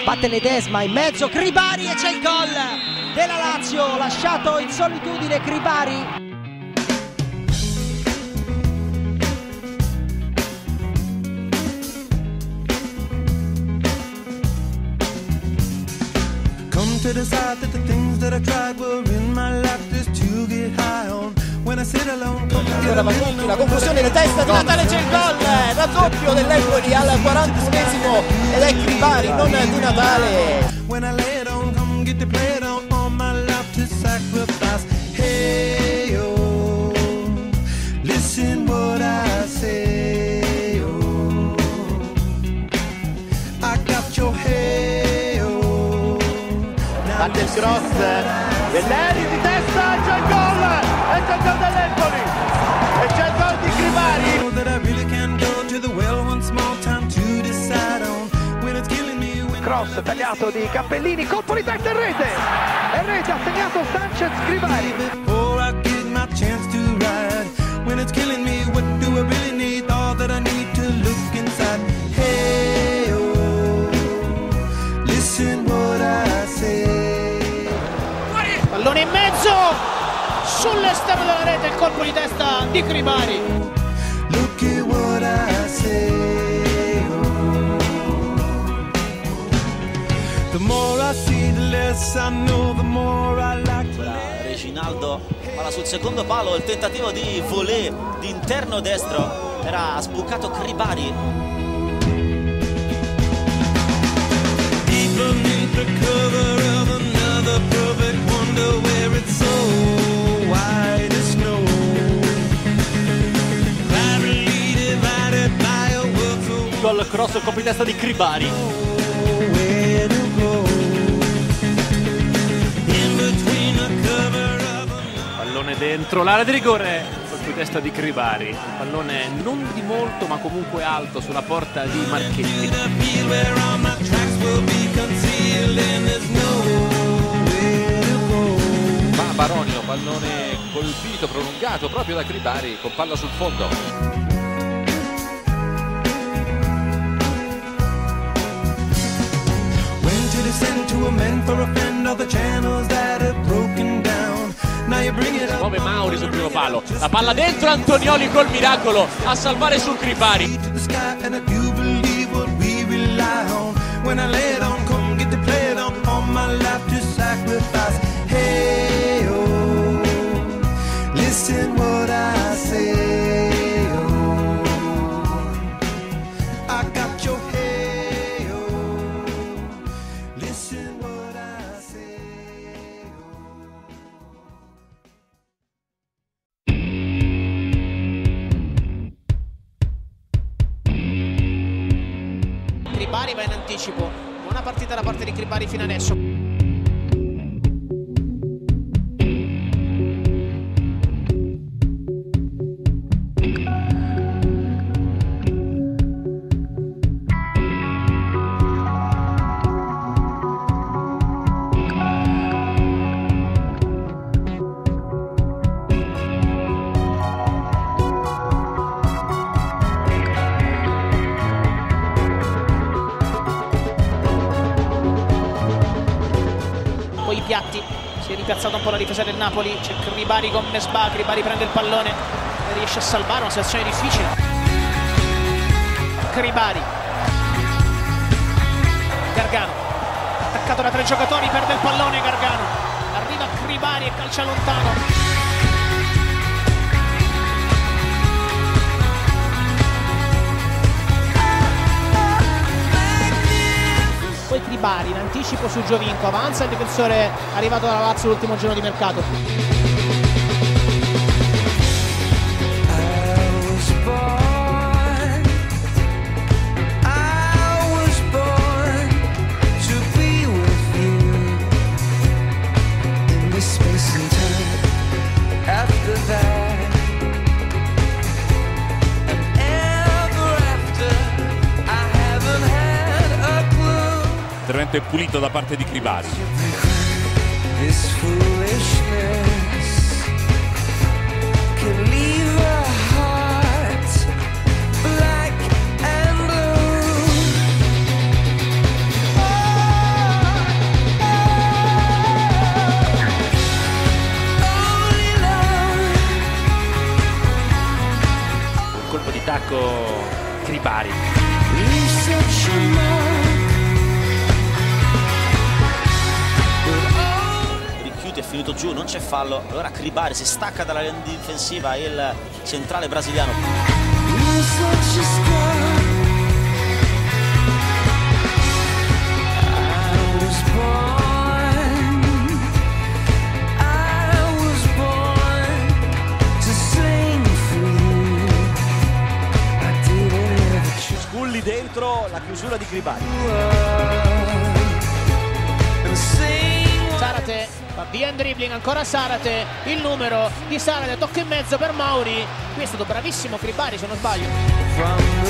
batte Ledesma in mezzo, Cribari, e c'è il gol della Lazio, lasciato in solitudine Cribari. To decide that the things that I tried were in my life just to get high on. When I sit alone, ora va tutti, la conclusione di testa di Natale, c'è il gol, raddoppio dell'Empoli al 41esimo ed è Cribari, non di Natale. When I lay it on, come get the play on my life to sacrifice. Hey oh, listen what I say. Oh, I got your head. Batte il cross dell'Eri di testa, e c'è il gol! E c'è il gol dell'Empoli! E c'è il gol di Cribari! Cross tagliato di Cappellini, colpo di testa e rete! E rete, ha segnato Sanchez Cribari! Pallone in mezzo, sull'esterno della rete, il colpo di testa di Cribari. Reginaldo palla sul secondo palo, il tentativo di volée di interno destro, era sbucato Cribari. Gol cross, colpo di testa di Cribari. Pallone dentro l'area di rigore, colpo di testa di Cribari. Pallone non di molto ma comunque alto sulla porta di Marchetti. Baronio, pallone colpito, prolungato proprio da Cribari con palla sul fondo. Si muove Mauri sul primo palo, la palla dentro, Antonioli col miracolo a salvare sul Cribari. Cribari va in anticipo, buona partita da parte di Cribari fino adesso. I piatti, si è ripiazzata un po' la difesa del Napoli, c'è Cribari con Mesbah, Cribari prende il pallone e riesce a salvare una situazione difficile. Cribari, Gargano, attaccato da tre giocatori, perde il pallone Gargano, arriva Cribari e calcia lontano. Poi Cribari in anticipo su Giovinco, avanza il difensore arrivato dalla Lazio l'ultimo giorno di mercato. Intervento pulito da parte di Cribari. Cribari. Richiude, è finito giù, non c'è fallo. Allora Cribari si stacca dalla linea difensiva, il centrale brasiliano. Sculli dentro la chiusura di Cribari. Sarate va via in dribbling, ancora Sarate, il numero di Sarate, tocca in mezzo per Mauri. Qui è stato bravissimo Cribari, se non sbaglio.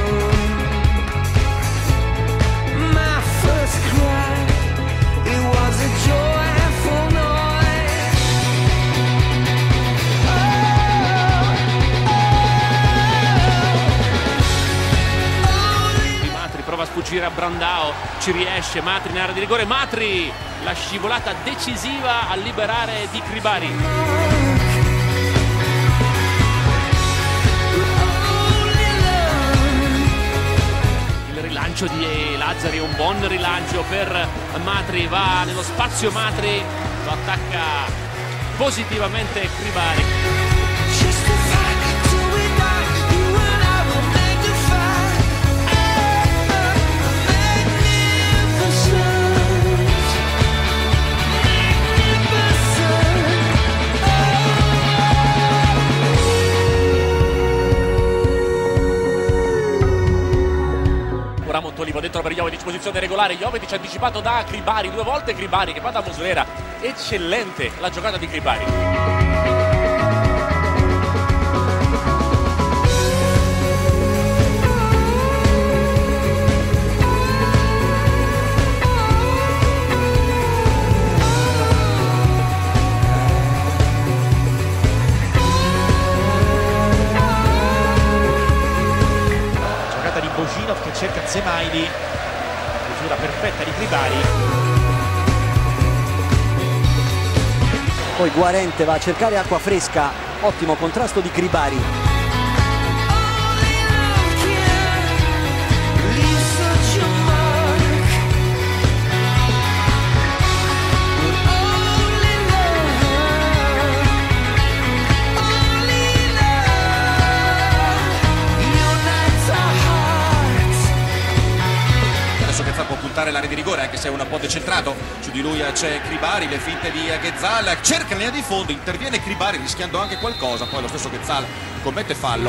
Prova a sfuggire a Brandao, ci riesce, Matri in area di rigore, Matri, la scivolata decisiva a liberare Di Cribari. Il rilancio di Lazzari, un buon rilancio per Matri, va nello spazio Matri, lo attacca positivamente Cribari. Montolivo dentro per Jovetic, posizione regolare, Jovetic anticipato da Cribari, 2 volte Cribari che va da Muslera, eccellente la giocata di Cribari. Boginov che cerca Zemaili, misura perfetta di Cribari. Poi Guarente va a cercare acqua fresca, ottimo contrasto di Cribari. Può puntare l'area di rigore anche se è un po' decentrato, su di lui c'è Cribari, le finte di Ghezzal, cerca la linea di fondo, interviene Cribari rischiando anche qualcosa, poi lo stesso Ghezzal commette fallo.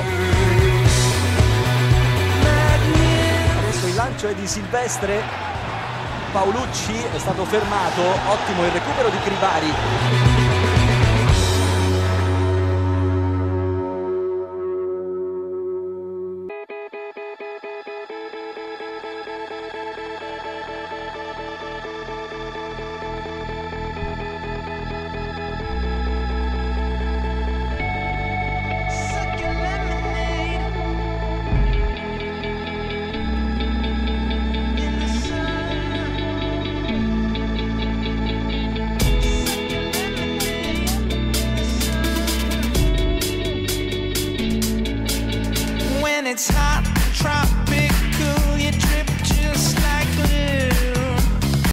Adesso il lancio è di Silvestre, Paolucci è stato fermato, ottimo il recupero di Cribari.